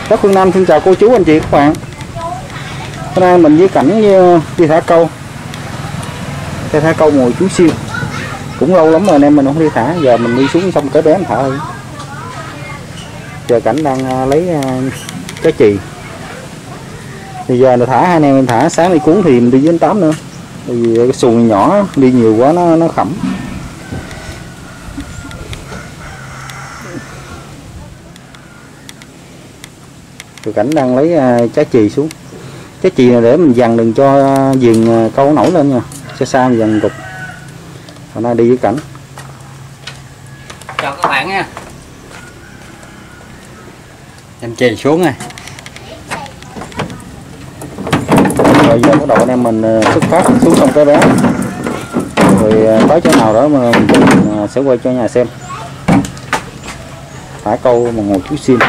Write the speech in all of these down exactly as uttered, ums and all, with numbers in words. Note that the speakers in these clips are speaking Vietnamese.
Đất Phương Nam xin chào cô chú anh chị các bạn. Hôm nay mình với Cảnh đi thả câu. Đi thả câu mồi chú siêu. Cũng lâu lắm rồi anh em mình không đi thả, giờ mình đi xuống sông Cái Bé mình thả thôi. Giờ Cảnh đang lấy cá chì. Bây giờ là thả hai anh em mình thả, sáng đi cuốn thì mình đi với anh Tám nữa. Bởi vì cái xuồng nhỏ đi nhiều quá nó nó khẩm. Rồi Cảnh đang lấy trái chì xuống. Trái chì này để mình dằn đừng cho viền câu nổi lên nha, xa xa mình dằn cục. Hôm nay đi với Cảnh. Chào các bạn nha. Em chì xuống này. Rồi giờ bắt đầu anh em mình xuất phát xuống sông Cái Bé. Rồi tới chỗ nào đó mà mình sẽ quay cho nhà xem. Thả câu mà ngồi chú sim.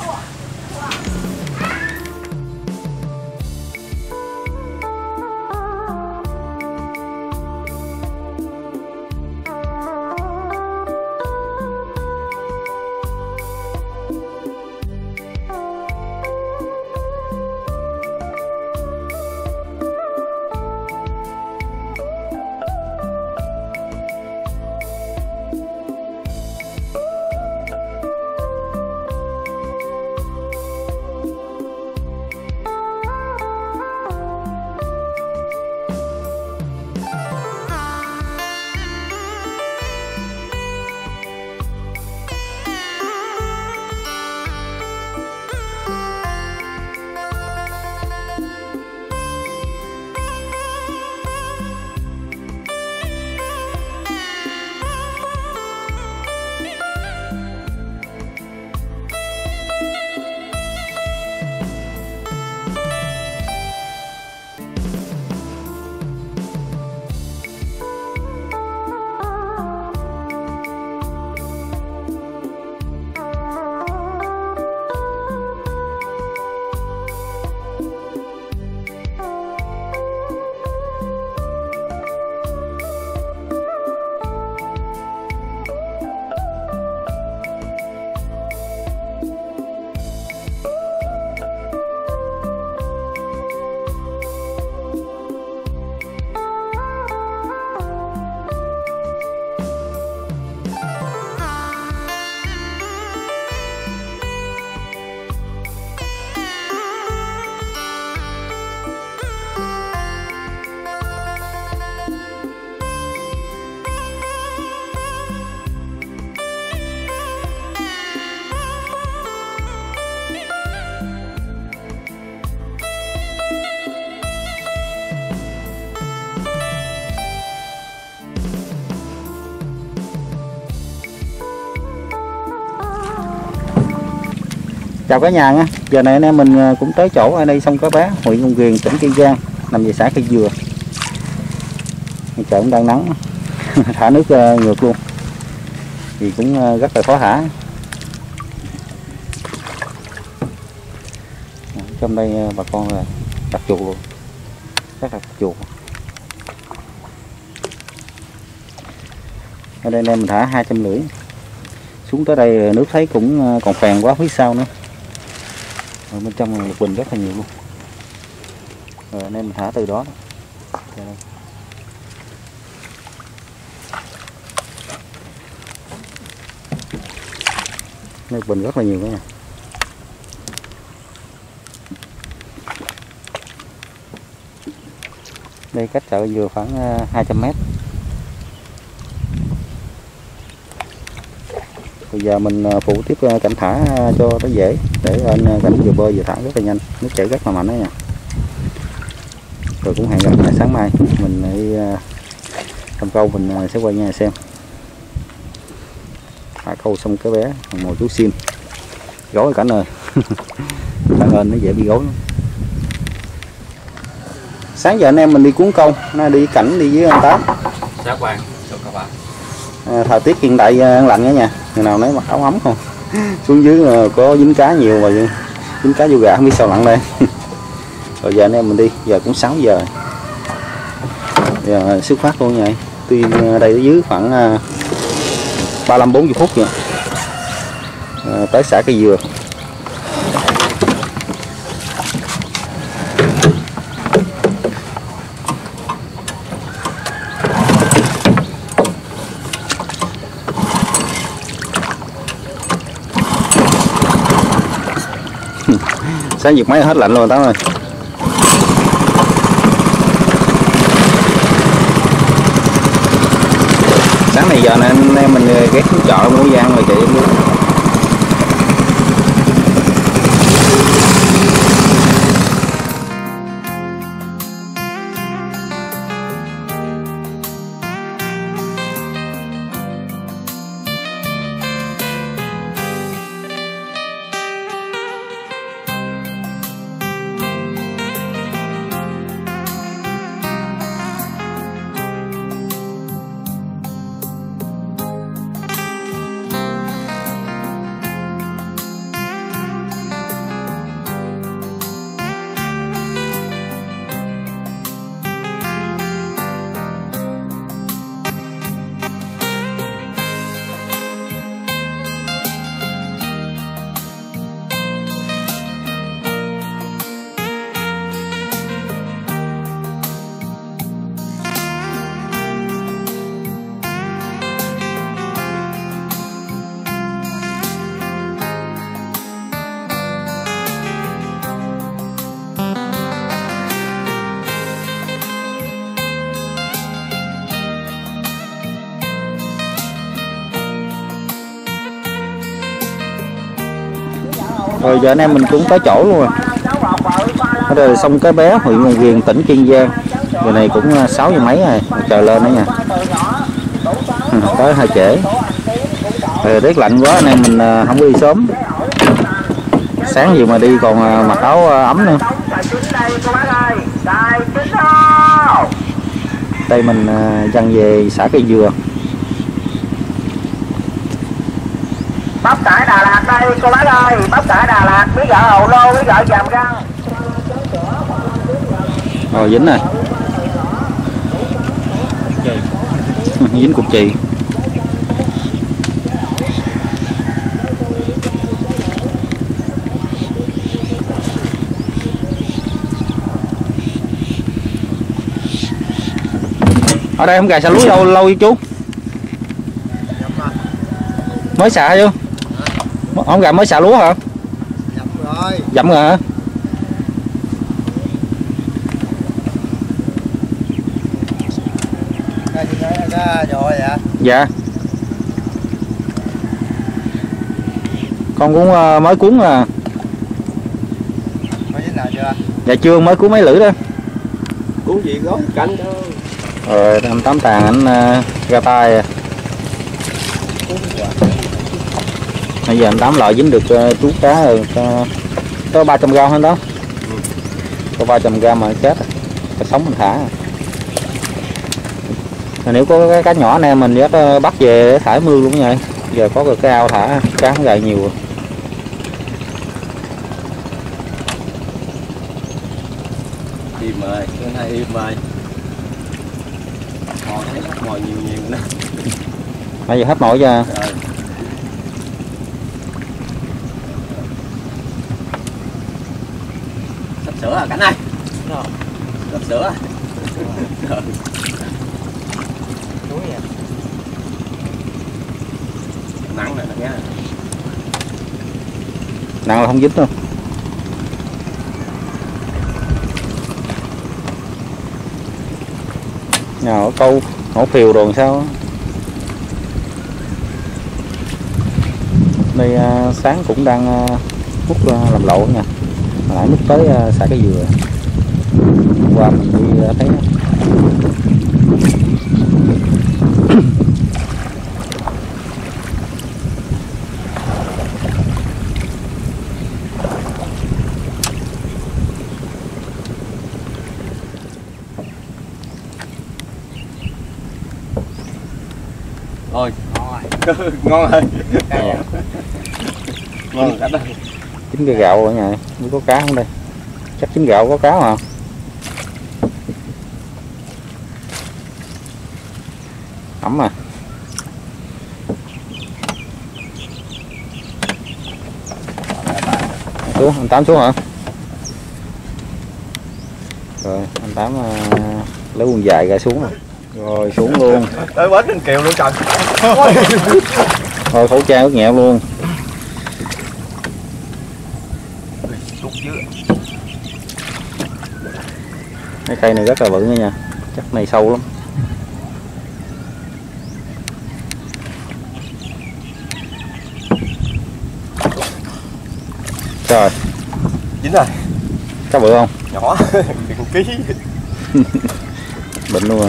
Chào cả nhà nha. Giờ này anh em mình cũng tới chỗ ở đây sông Cái Bé, huyện Rồng Riềng, tỉnh Kiên Giang, nằm về xã Cây Dừa. Trời cũng đang nắng, thả nước ngược luôn, thì cũng rất là khó thả. Trong đây bà con là đặt chuột luôn, rất là chuột. Ở đây anh em mình thả hai trăm rưỡi. Xuống tới đây nước thấy cũng còn phèn quá phía sau nữa. Ở bên trong là lục bình rất là nhiều luôn. Rồi anh em mình thả từ đó. Đây. Lục bình rất là nhiều đó nha. Đây cách chợ Dừa khoảng hai trăm mét. Bây giờ mình phụ tiếp Cảnh thả cho nó dễ, để anh Cảnh vừa bơi vừa thả rất là nhanh, nước chảy rất là mạnh đó nha. Rồi cũng hẹn gặp lại sáng mai mình đi cầm câu, mình sẽ quay nhà xem thả câu sông Cái Bé ngồi chú sim gối Cảnh ơi. Bạn ơn nó dễ bị gối. Sáng giờ anh em mình đi cuốn câu, nay đi Cảnh đi với anh Tám. Chào các bạn. Chào các bạn. À, thời tiết hiện tại lạnh nha nha, người nào nói mặc áo ấm không. Xuống dưới có dính cá nhiều mà dính cá vô gà không biết sao lặn đây. Rồi giờ anh em mình đi, giờ cũng sáu giờ. Giờ xuất phát luôn vậy. Tuy đây ở dưới khoảng ba mươi lăm bốn mươi phút vậy. À, tới xã Cây Dừa. Sáng giật máy hết lạnh luôn Tám ơi. Sáng này giờ này anh em mình ghé xuống chợ mua giang rồi chạy em luôn. Rồi giờ anh em mình cũng tới chỗ luôn rồi. Ở đây xong cái bé huyện Ngọc Viền tỉnh Kiên Giang. Giờ này cũng sáu giờ mấy rồi, chờ lên nữa nha. Ừ, tới hơi trễ. Rồi rét lạnh quá anh em mình không có đi sớm. Sáng gì mà đi còn mặc áo ấm nữa. Đây mình dăng về xã Cây Dừa. Bắp cải Đà Lạt đây cô bác ơi, bắp cải Đà Lạt, bí gạo hậu lô, bí gạo vàm răng. Rồi dính này. Dính cục chì. Ở đây không gà xà lúa lâu lâu với chú. Mới xả chưa? Không gà mới xả lúa hả? Dặm rồi. Dặm rồi hả? Cái gì đấy, cái rồi vậy? Dạ. Con cũng uh, mới cuốn à. Mới dính nào chưa? Dạ chưa, mới cuốn mấy lưỡi đó. Cuốn gì gói cánh thôi. Rồi anh Tám Tàn anh uh, ra tay à. Bây giờ anh Tám loại dính được uh, chú cá rồi, có, có ba trăm gram hơn đó. Ừ. Có ba trăm gram mà chết, cái sống mình thả. Rồi nếu có cái cá nhỏ anh em mình dắt uh, bắt về để thả mương luôn vậy. Giờ có cái ao thả cá không gài nhiều rồi. Im ơi, cái này im ơi. Ngồi thấy hết ngồi nhiều nhiều nữa. Bây giờ hết nổi chưa? Rồi. Sắp sửa à Cảnh ơi. Sắp sửa à. Nặng rồi đó nha. Nặng là không dính đâu. Nhờ câu hổ phiều rồi sao? Đây uh, sáng cũng đang uh, múc uh, làm lẩu nha. Hồi nãy múc tới uh, xã Cái Dừa. Hôm qua mình đi uh, thấy Ôi, ngon rồi. Ngon Cảnh ơi. chín cái gạo ở nhà, mới có cá không đây? Chắc chín gạo có cá mà. Ấm à. Xuống, anh Tám xuống hả? Rồi, anh Tám uh, lấy quần dài ra xuống rồi. Rồi xuống luôn. Tới bến trên Kiều luôn trời. Rồi khẩu trang ướt nhẹo luôn. Cái cây này rất là bự nha, chắc này sâu lắm. Trời, Dính rồi. cá bự không? Nhỏ, một ký. Bệnh luôn rồi.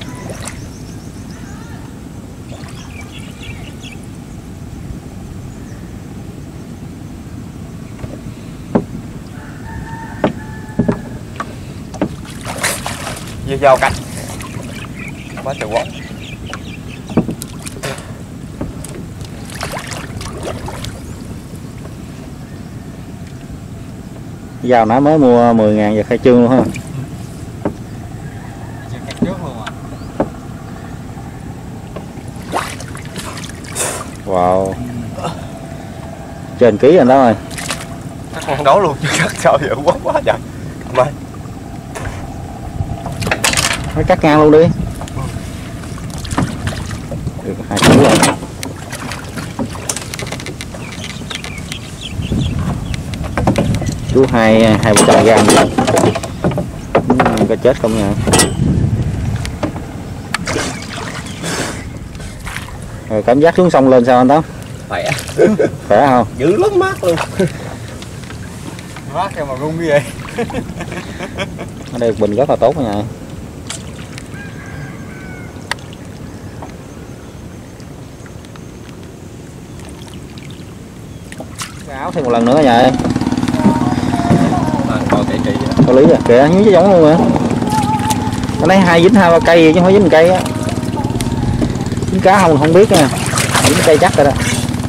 Vô vào cạnh. Quá trời quá. Dao nãy mới mua mười ngàn giờ khai trương luôn ha. Wow. Trên ký rồi đó rồi. Cắt ngang đó luôn chứ cắt sao vậy, quá quá trời. Mày. Mới cắt ngang luôn đi. Được hai ký rồi. Chú hai hai vợ chồng gram có chết không nha. Rồi cảm giác xuống sông lên sao anh Tám? Khỏe. Khỏe không? Dữ lắm, mát luôn. Mát kêu mà rung ghê. Ở đây bình rất là tốt nha. Cái áo thêm một lần nữa nha. Còn kỹ kỹ Có lý à, kìa như giống luôn hả? Cái này hai dính hai ba cây chứ không phải dính một cây á. Dính cá không không biết nha. Dính cây chắc rồi đó.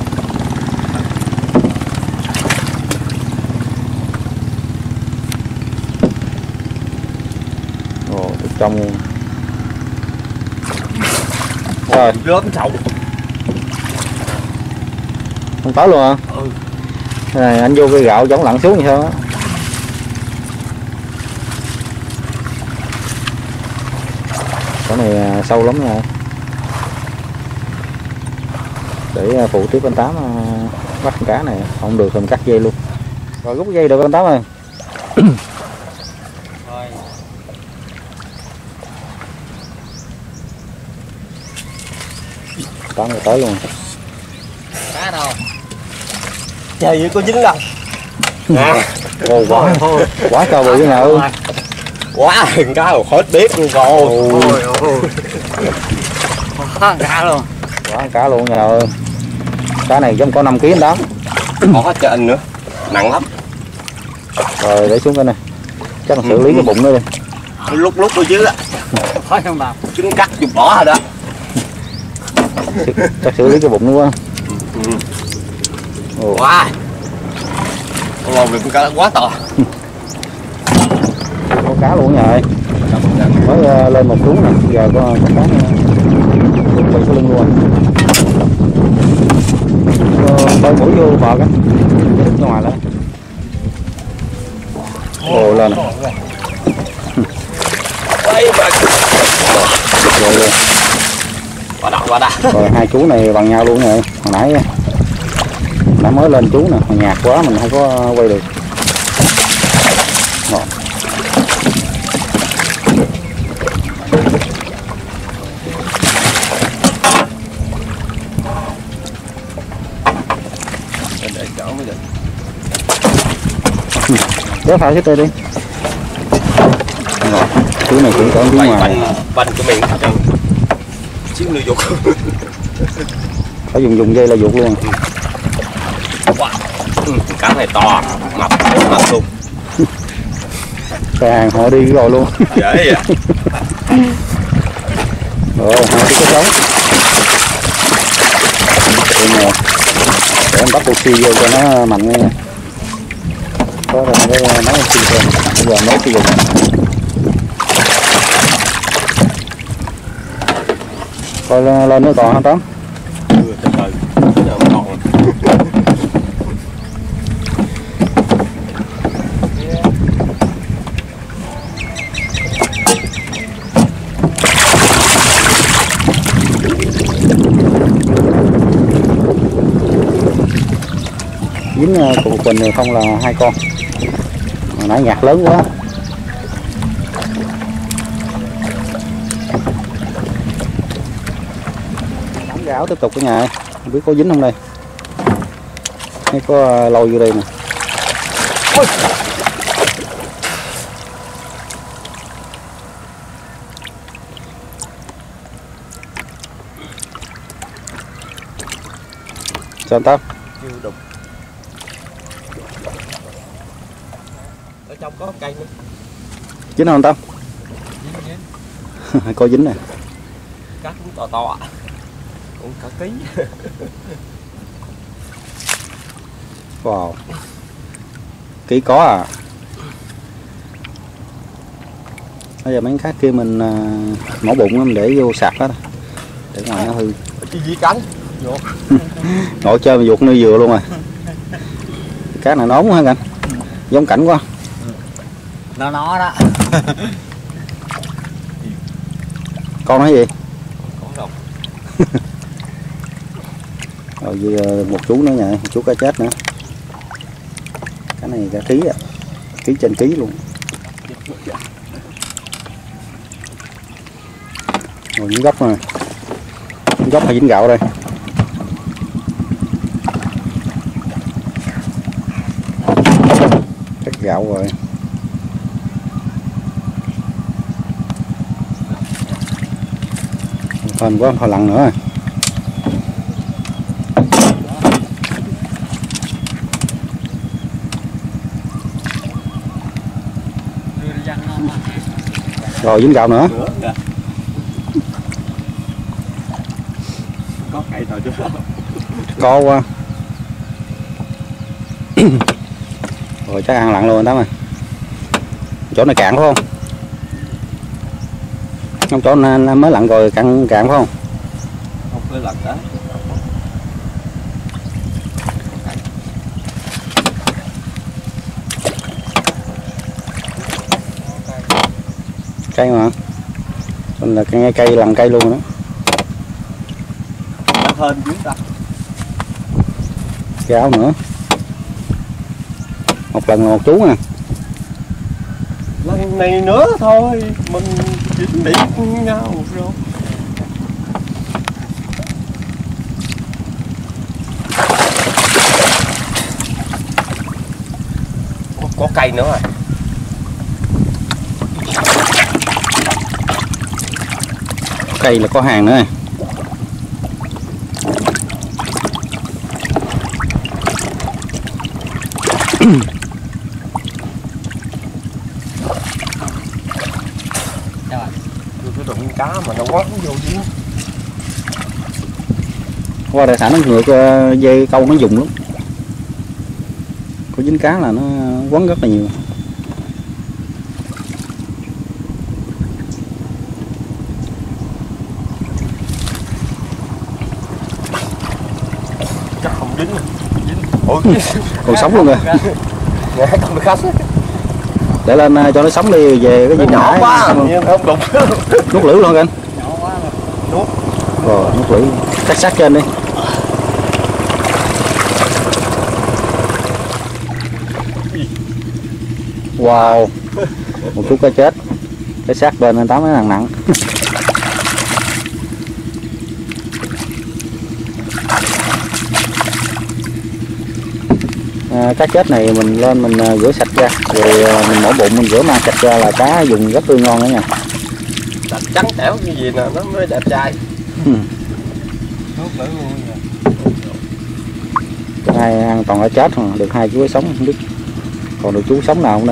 Ồ, từ trong rồi lớn sầu. không tới luôn hả? Ừ. Cái này anh vô cây gạo giống lặn xuống như sao á. Cái này sâu lắm nha. Để phụ tiếp anh Tám bắt con cá này, không được thì mình cắt dây luôn. Rồi rút dây được anh Tám ơi. Tám rồi tới luôn. Cá đâu? Trời ơi, có dính đâu. À. Ồ, quá quá cao bự nào ơi. Quá hình cá rồi hết biết luôn rồi. Ôi ôi. Quá cá luôn. Quá cá luôn nha ơi. Cá này giống có năm ký anh Tám. Có hết trên nữa. Nặng lắm. Rồi để xuống cái này. Chắc là xử lý cái bụng nữa đi. Lúc lúc ở dưới á. Phải không bà? Trứng cắt chụp bỏ rồi đó. Chắc xử lý cái bụng nữa quá. Ừ. Ồ. Quá. Con lồn được cá quá to. Có cá luôn nha ơi. Mới uh, lên một cuốn nè, giờ có, có cá bị cái lưng luôn. Bơi mũi vô bờ cái ra ngoài lại. Ồ lên nè. Đây mà. Rồi luôn. Quá đậm quá đà. Rồi hai chú này bằng nhau luôn rồi. Hồi nãy đã mới lên chú nè, nhạt quá mình không có quay được. Rồi. Để chỗ mới được. Kéo phải cái tay đi. Rồi. Chú này cũng có tiếng ngoài. Banh banh của mình hết trơn. Xíu nữa dục. Phải dùng dùng dây là dục luôn. Wow. Ừ, cá này to, mập, mập luôn. Xe hàng họ đi rồi luôn. Dễ vậy. Rồi, hai cái trống. Nè. Để em bắt oxy vô cho nó mạnh nha. Có rồi cái máy oxy thôi. Bây giờ mới sử dụng. Coi lên nữa còn hả Tám? Ừ, từ từ. Giờ mới còn. Dính cục bình này không là hai con. hồi nãy nhạc lớn quá. Đóng gạo tiếp tục cả nhà, không biết có dính không đây, hay có lôi vô đây nè. Ôi. Sao tao? Chưa đục. Ở trong có cây nữa. Dính không tao? Dính dính. Có dính nè. Cắt cũng to to ạ. Cũng cả ký. Wow. Ký có à. Bây giờ mấy cá kia mình uh, mổ bụng mình để vô sạc hết. Để ngoài nó hư. Cái gì cánh? Vô. Ngồi chơi mà vuột nơi dừa luôn rồi. Cá này nón hả anh? Giống cảnh quá. Nó nó đó. Con nói gì? Con rồng. Rồi giờ một chú nữa nha, một chú cá chết nữa. Cái này cá ký à. Ký trên ký luôn. Rồi những gốc nè. Những gốc hay dính gạo đây. Cắt gạo rồi. Hên quá, hồi lặn nữa. Rồi dính gạo nữa. Có cậy thôi chứ. Co qua. Rồi chắc ăn lặn luôn đó mà. Chỗ này cạn phải không? Không, chỗ này mới lặn rồi cạn cạn phải không? Không phải lặn đó. Cây mà. Còn là cây cây lằn cây luôn đó. Hên dưới ta. Gạo nữa. Một lần một chú nè. Lần này nữa thôi mình chỉ biết nhau rồi. Có, có cây nữa à. Cây là có hàng nữa. Cái đụng cá mà nó quấn vô dính. Qua đại sản nó ngược dây câu nó dùng lắm. Có dính cá là nó quấn rất là nhiều. Chắc không dính. Ủa, Còn sống luôn rồi. Nghe con bị khách. Để lên cho nó sống đi, về cái gì nhỏ quá nhưng không đụng. Nuốt lưỡi luôn anh. Nhỏ quá rồi. Nuốt. Rồi nuốt lưỡi, cắt sát trên đi. Wow. Một chú cá chết. Cái xác bên anh Tám nó nặng nặng. À, cá chết này mình lên mình rửa sạch ra rồi mình mổ bụng mình rửa mang sạch ra là cá dùng rất tươi ngon đó nha. Đặt trắng trẻo như gì nè nó mới đẹp trai. Ừ. Nuốt lưỡi luôn nha. Hai ăn toàn là chết rồi, được hai chú sống không biết còn được chú sống nào không đây.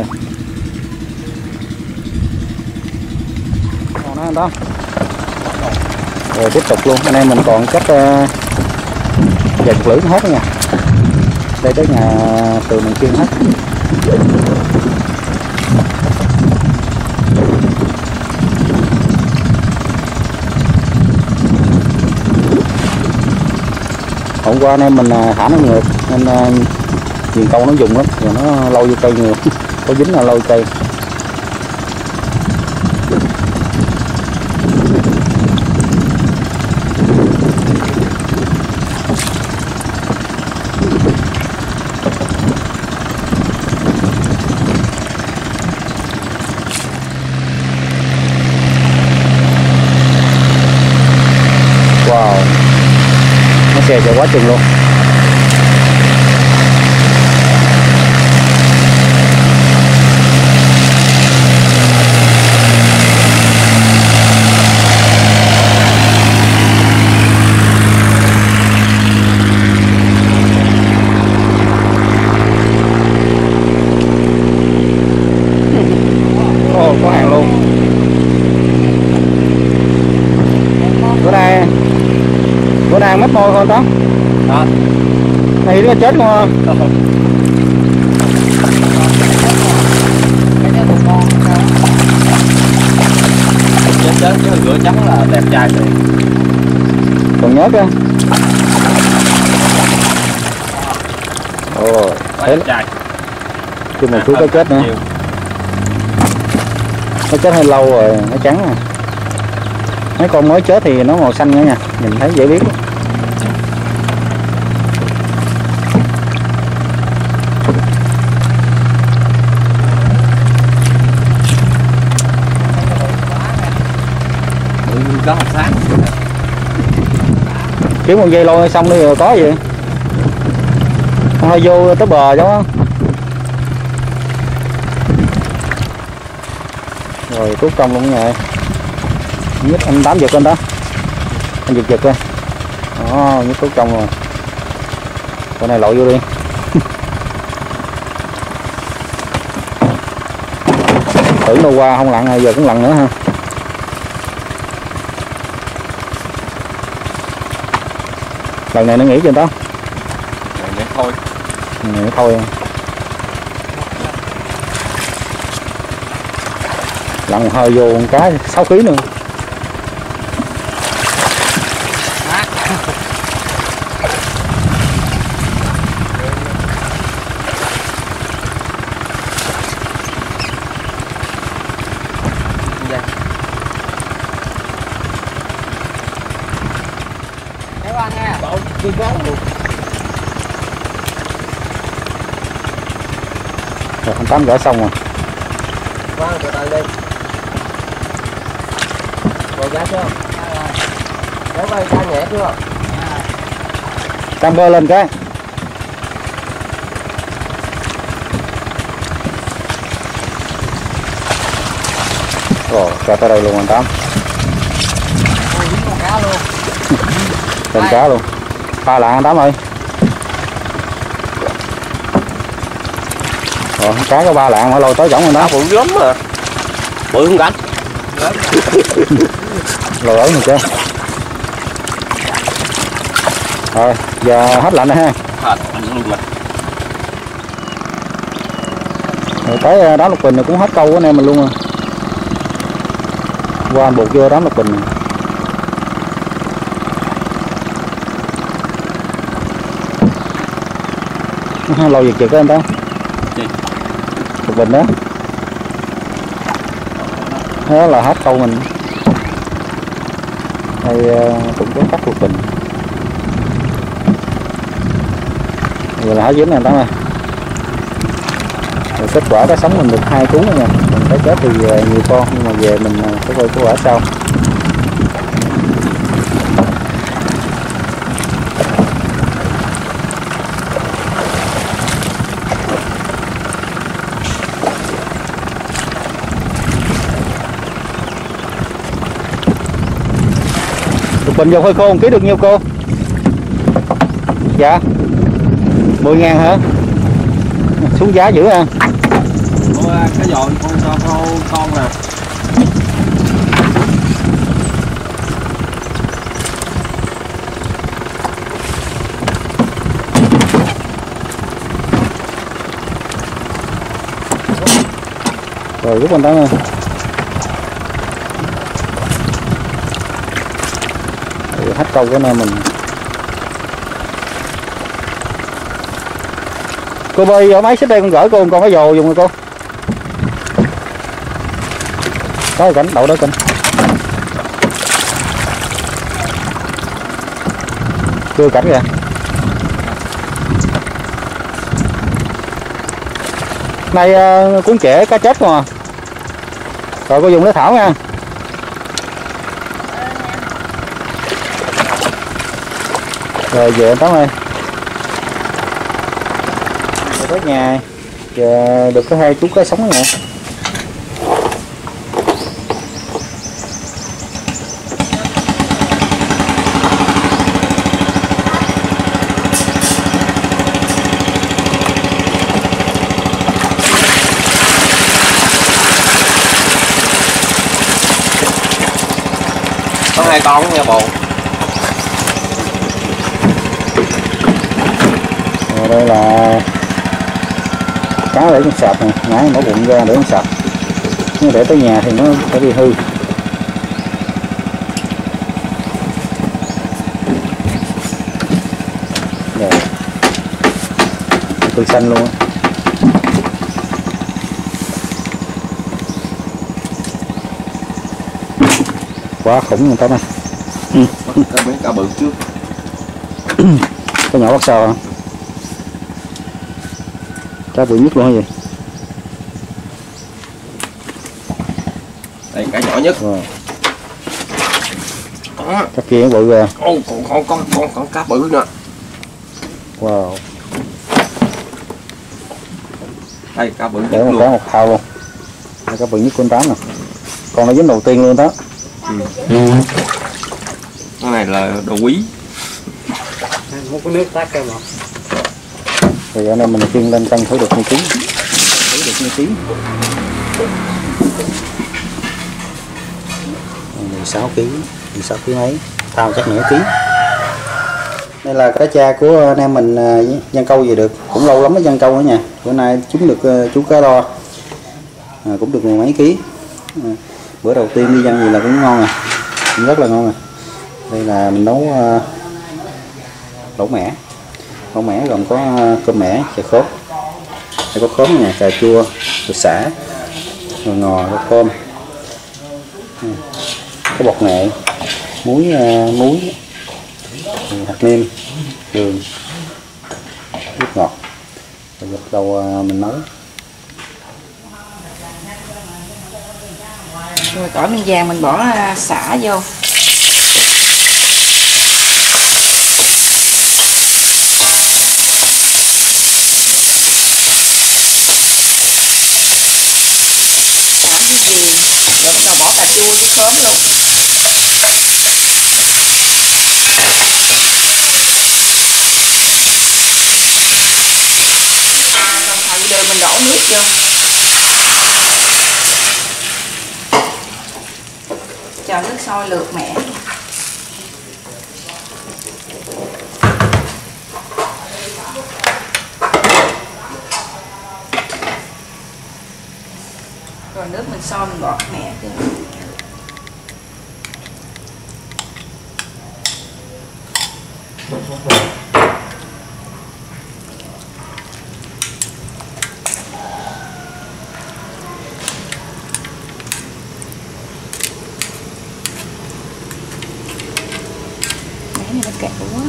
Còn đó, đó. Rồi tiếp tục luôn, anh em mình còn cách uh, vài chục lưỡi hết đó nha. Đây tới nhà từ mình chuyên hết. Hôm qua anh em mình thả nó ngược nên nhiều câu nó dùng lắm, rồi nó lâu vô cây nhiều, có dính là lâu cây. về chạy quá chừng luôn. Ồ, có hàng luôn. Bữa nay bữa nay mất môi không Tóm? Đó. Này nó chết luôn không? Chết chết chứ rửa trắng là đẹp trai rồi. Còn nhớ cơ. Ồ, Quá thế đẹp trai. chứ một chú cái chết nữa. Nhiều. Nó chết hơi lâu rồi, nó trắng à. Mấy con mới chết thì nó màu xanh nữa nha, nhìn thấy dễ biết. Ừ, có học sáng. Kiếm một dây lôi xong đi rồi có gì. Thôi vô tới bờ chứ. Rồi rút trong luôn nha. Nhất anh tám giật lên đó. Anh giật giật lên. Đó, nhất rút trong rồi. Con này lội vô đi. Tưởng đâu qua không lặn rồi giờ cũng lặn nữa ha. Lần này nó nghỉ chưa đó? Này thôi. Nghỉ thôi. Lặn hơi vô con cá sáu ký nữa. Rồi anh Tám gỡ xong rồi. Qua từ từ đi. Rồi giá chưa? Kéo vai ca nhẹ chưa? Tam bơ lên cái. Rồi ra tới đây luôn anh Tám. Con cá luôn. Lên cá luôn. Ba lạng anh Tám ơi. Rồi cá có ba lạng mà lôi tới giống anh Tám. Bự lắm mà. Bự không gánh. Lôi ở mình chơi. Rồi giờ hết lạnh rồi ha. Hết luôn mà. Rồi tới đám lục bình này cũng hết câu của anh em mình luôn rồi. Qua anh buộc vô đám lục bình này. Lôi giật giật đó anh Tám. Lục bình đó. Đó là hết câu mình. Đây cũng có cắt lục bình. Rồi là hết dính này anh Tám ơi. Rồi kết quả cá sống mình được hai cuốn rồi nha. Mình cá chết thì nhiều con nhưng mà về mình sẽ coi kết quả sau. Lục bình vô phơi khô một ký được nhiêu cô? Dạ mười ngàn hả? Xuống giá dữ ha. Ôi, cái dồi con con con, con nè. Rồi rút anh Tám ơi. Rồi hết câu cái nơi mình. Cô bơi ở máy xích đây con gửi cô con cái dồ dùng rồi cô. Có cảnh đậu đó kênh. Chưa cảnh kìa. Nay uh, cuốn trễ cá chết không à. Rồi cô dùng lấy thảo nha. Rồi về Tóm ơi, về tới nhà giờ được có hai chú cá sống nè. Có hai con nha bồ. Rồi đây là cá để trong sạp này, nãy mở bụng ra để trong sạp, nhưng để tới nhà thì nó phải bị hư. Rồi tươi xanh luôn. Quá khủng người ta này. Ừ. Bắt mấy cá bự trước. Cái nhỏ bắt sao hả? Cá bự nhất luôn hả vậy? Đây cá nhỏ nhất. Rồi. Đó. Cá kia nó bự ra. Ô, còn con con con con cá bự nữa. Wow. Đây cá bự nhất Để một luôn. cá một thao luôn. Đây cá bự nhất của anh Tám nè. Con nó dính đầu tiên luôn đó. Ừ. Ừ. Cái này là đồ quý. Một cái nước tát cơ mà. Rồi anh em mình chiên lên cân thử được nhiêu ký. Thử được nhiêu ký. mười sáu ký, mười sáu ký mấy. Thao chắc nửa ký. Đây là cá cha của anh em mình giăng câu về được. Cũng lâu lắm mới giăng câu nữa nha. Bữa nay chúng được chú cá đo. À, cũng được mười mấy ký. À, bữa đầu tiên đi giăng gì là cũng ngon à. Cũng rất là ngon à. Đây là mình nấu uh, lẩu mẻ. Lẩu mẻ gồm có uh, cơm mẻ, chè khóm. Đây có khóm nha, cà chua, rồi sả, rồi ngò, rồi cơm. Ừ. Có bột nghệ, muối, uh, muối, hạt nêm, đường, nước ngọt. Rồi bắt đầu uh, mình nấu. Rồi tỏi miên vàng mình bỏ xả vô. Xả với gì. Rồi bắt đầu bỏ cà chua với khóm luôn. Đồng thời đường mình đổ nước vô. Cho nước sôi lượt mẻ. Rồi nước mình sôi mình bỏ mẻ vô. Này nó kẹo quá.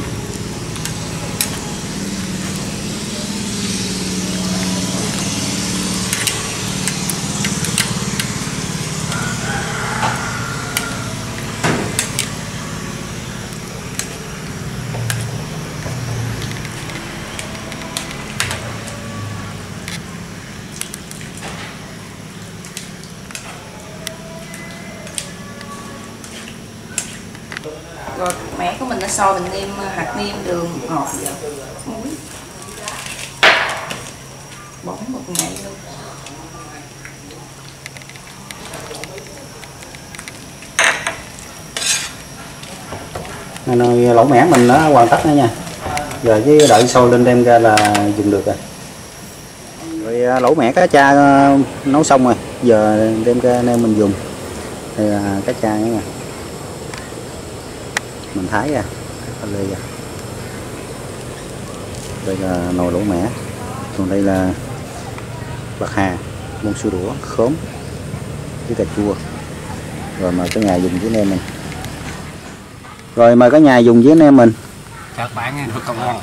Rồi mẻ của mình nó sôi mình nêm hạt nêm, đường, ngọt vào, muối, bón một ngày luôn. Nồi lẩu mẻ mình nó hoàn tất nữa nha. Giờ với đợi sôi lên đem ra là dùng được rồi. Rồi lẩu mẻ cá cha nấu xong rồi, giờ đem ra anh em mình dùng. Đây là cá cha nha. Mình thái ra, thái lê ra. Đây là nồi lẩu mẻ. Còn đây là bạc hà, bông sữa đũa, khóm với cà chua. Rồi mời cả nhà dùng với anh em mình. Rồi mời cả nhà dùng với anh em mình. Chào các bạn nha, rất ngon.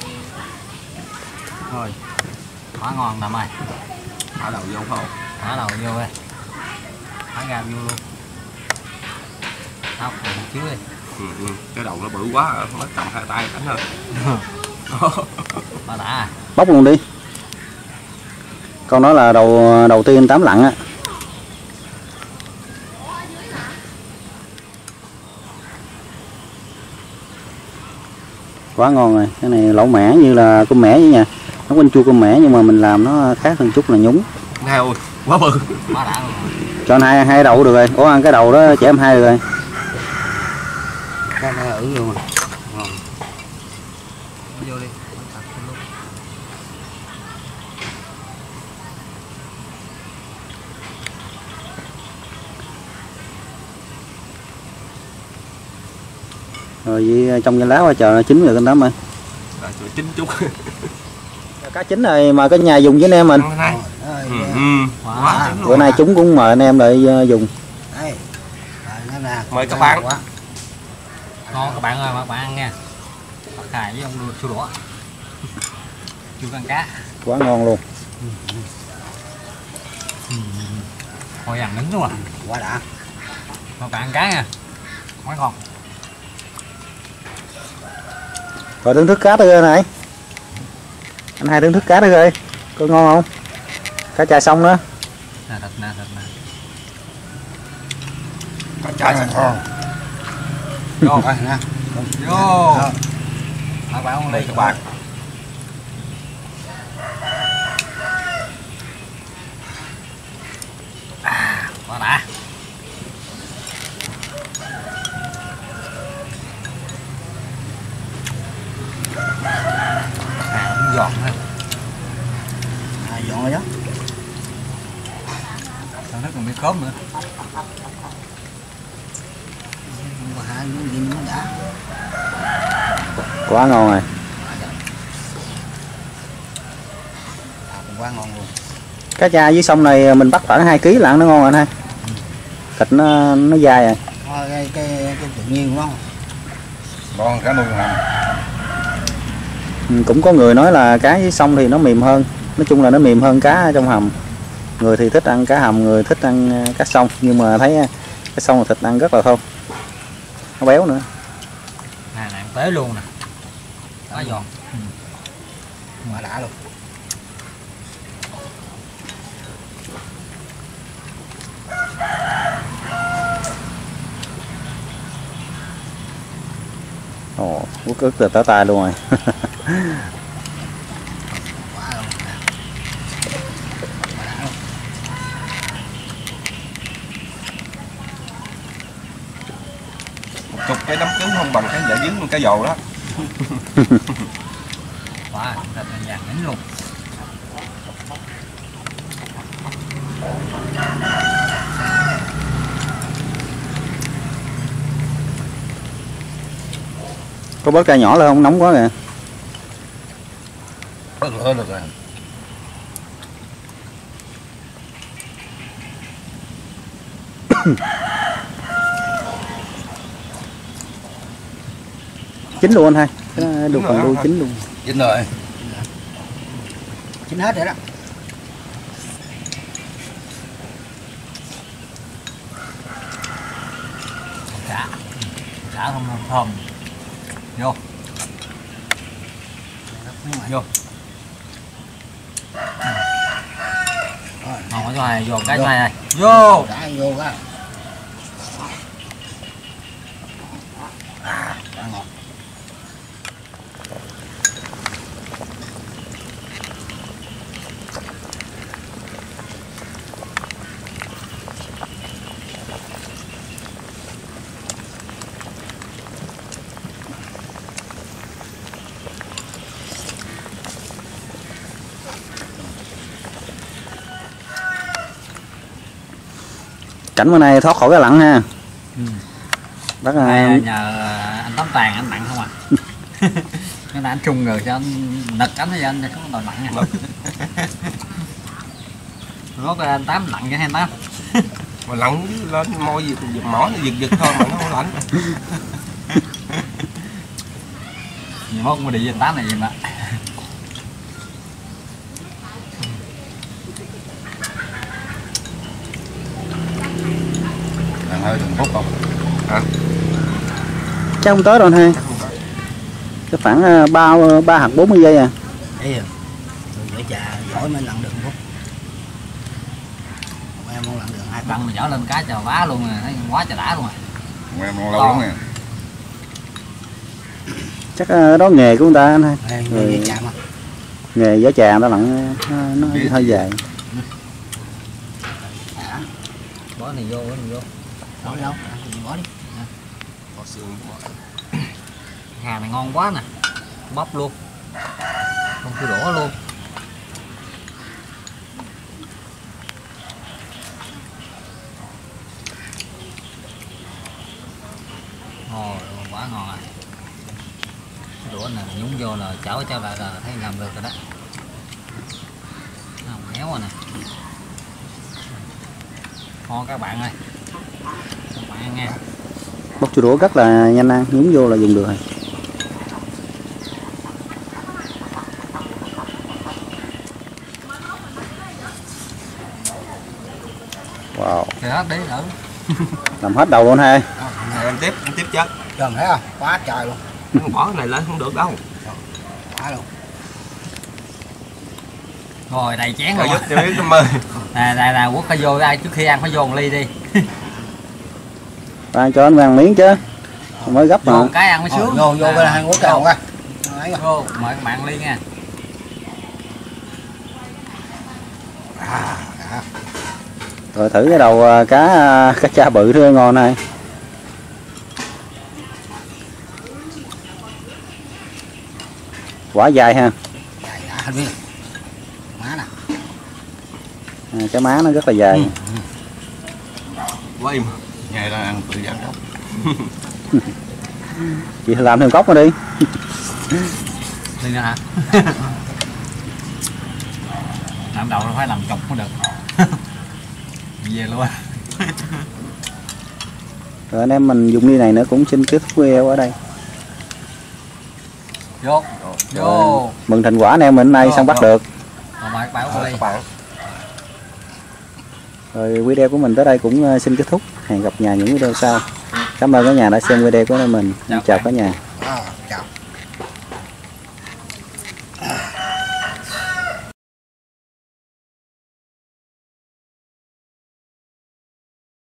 Rồi, quá ngon Nam ơi. Thả đầu vô không? Thả đầu vô đây. Thả ra vô luôn. Tháo phần trước đi. Ừ, ừ. Cái đầu nó bự quá, nó cầm hai tay cánh thôi. Nó đã. Bóc luôn đi. Con đó là đầu đầu tiên tám lặng á. Quá ngon rồi, cái này lẩu mẻ như là cơm mẻ vậy nha. Nó quanh chua cơm mẻ nhưng mà mình làm nó khác hơn chút là nhúng. Nè ôi, quá bự. Quá đã luôn. Cho anh hai hai đầu được rồi. Ủa ăn cái đầu đó trẻ em hai được rồi. Cái này ử luôn rồi. Ngon. Vô đi. Rồi với trong cái lá qua chờ nó chín rồi con Tám ơi. Rồi chín chút. Cá chín rồi mà cái nhà dùng với anh em mình. Ừ, ừ. Quá Bữa nay chúng cũng mời anh em lại dùng. Đây. Mời các bạn. Ngon các bạn ơi, các bạn ăn nha. Bạc Khải với ông đưa chua đũa. Chua con cá. Quá ngon luôn. Hồi ăn nín luôn à. Quá đã. Các bạn ăn cá nha. Quá ngon. Rồi thưởng thức cá tươi này. Anh hai thưởng thức cá tươi rồi. Có ngon không? Cá chà xong nữa. Nè thịt nè, thịt nè. Cá chả sạch ngon. Vô coi nè. Vô. Các bạn ăn Đây đi các bạn. À, quá đã. À, cũng giòn ha. À, giòn rồi đó. Sao nó còn bị cốm nữa. Quá ngon rồi. Quá ngon luôn. Cá cha dưới sông này mình bắt khoảng hai ký lận nó ngon anh ha. Thịt nó nó dai rồi. Cái cái cái tự nhiên quá. Ngon cá nuôi hầm. Ừ, cũng có người nói là cá dưới sông thì nó mềm hơn. Nói chung là nó mềm hơn cá trong hầm. Người thì thích ăn cá hầm, người thích ăn cá sông, nhưng mà thấy cái sông thịt ăn rất là thơm. Nó béo nữa. Nè nè tới luôn nè. Quá giòn. Ừ. Quá đã luôn. Ồ, quốc ức từ tới tay luôn rồi. Một chục cái nấm cứng không bằng cái dạ dứng cái dầu đó. Quá, thịt là vàng nín luôn. Có bớt ca nhỏ lên không? Nóng quá kìa. Bớt lửa được rồi. Chín luôn anh hai. Cái được phần đuôi chín luôn. Chín rồi. Chín hết rồi đó. Cá. Cá không thơm. Vô. Vô. Ngon quá cho này, vô cái cho này này. Vô. Đã vô cái. À, quá ngon. Cảnh bữa nay thoát khỏi cái lặn ha. Ừ. Rất Này, là... nhờ anh Tấm Tàn anh mặn không à. Cái này anh trung rồi cho anh nực cánh cho anh không đòi mặn nha. Rốt anh Tám lặn cho anh Tám. Mà lặn lên môi gì giật mỏ nó giật giật thôi mà nó không lạnh. Nhiều mốt mà đi với anh Tám này gì mà. Hơi đừng hút không? Hả? chắc không tới đâu anh hai. Cái khoảng ờ, ba ba hoặc bốn mươi giây à. Đấy rồi. Tôi giỏi trà giỏi mới lặn được phút. Em không lặn được hai Lặn mà dở lên cá trời vá luôn à, thấy quá trời đã luôn à. Em còn lâu lắm nè. Chắc ờ, đó nghề của người ta anh hai. Em Ừ. giỏi trà mà. Nghề giỏ trà nó lặn nó, nó hơi dài. Bỏ này vô, bỏ này vô. Bỏ đi đâu? Bỏ đi. Hà này ngon quá nè, bắp luôn, không chua đổ luôn. Ồ, quá ngon à. Cái đũa này nhúng vô là chảo cho lại là thấy làm được rồi đó. Không héo rồi nè. Ngon các bạn ơi, các bạn ăn nha. Bóc chua đũa rất là nhanh ăn, nhúng vô là dùng được rồi. Wow, Thì hết đi thử. làm hết đầu luôn hai. Rồi em tiếp, em tiếp chứ. Trời thấy không? Quá trời luôn. Không bỏ cái này lên không được đâu. Quá luôn. Rồi đầy chén Rồi rồi. giúp cho biết cái mời. Nè nè nè, Quốc phải vô đây trước khi ăn phải vô một ly đi. Ba cho anh ăn miếng chứ. Mới gấp mà. Vô một cái ăn mới sướng. Vô vô bên hai quốc cầu ra. Vô, mời các bạn ly nha. À, à. Rồi thử cái đầu à, cá à, cá cha bự thôi ngon này. Quả dài ha. Dài đã hết biết. Má nè. À, cái má nó rất là dài. Ừ. Quá im. Ngày ra ăn tự giảm gốc. Chị làm thêm cốc mà đi. Đi nữa hả? Làm đầu nó phải làm chục mới được. Về luôn. Rồi anh em mình dùng ly này nữa cũng xin kết thúc video ở đây. Vô. Rồi, Vô. mừng thành quả anh em mình hôm nay Vô, săn bắt vô. được. Rồi mời các bạn uống ly. Các bạn. Rồi video của mình tới đây cũng uh, xin kết thúc. Hẹn gặp nhà những video sau. Cảm ơn cả nhà đã xem video của mình. Chào Chào bạn. cả nhà.